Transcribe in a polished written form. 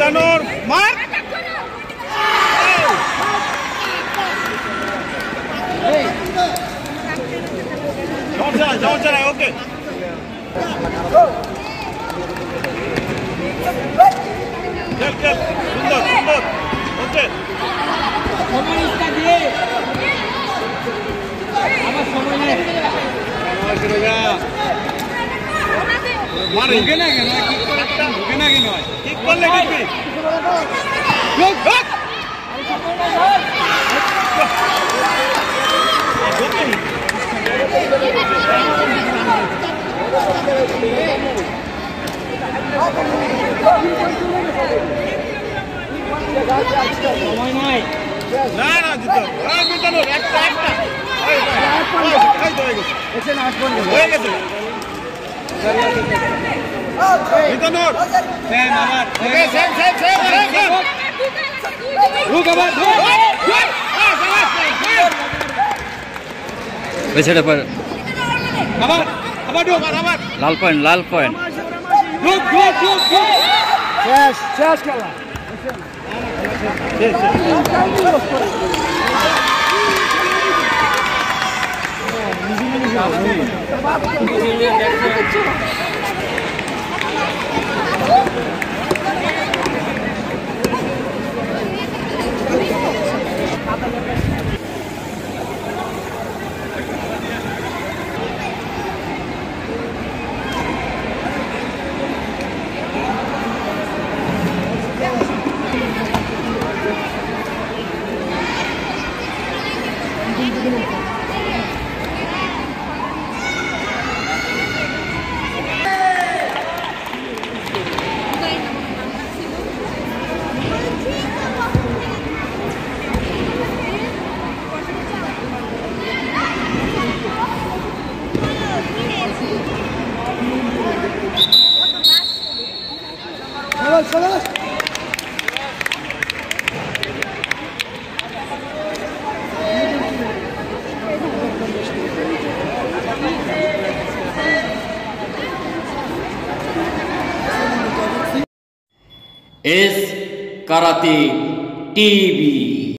মিজানুর মার সমস্যা নাই ওকে খেল খেল সুন্দর সুন্দর ওকে সময় নাই না না দিতে মিজানুর একটা একটা হয়ে গেছে মিজানুর সেম আবার ওকে same same same same rook আবার পেছনে পড়ে আবার আবার ঢোক আবার লাল পয়েন্ট রুক রুক রুক শেষ শেষ খেলা एस कराटे टीवी।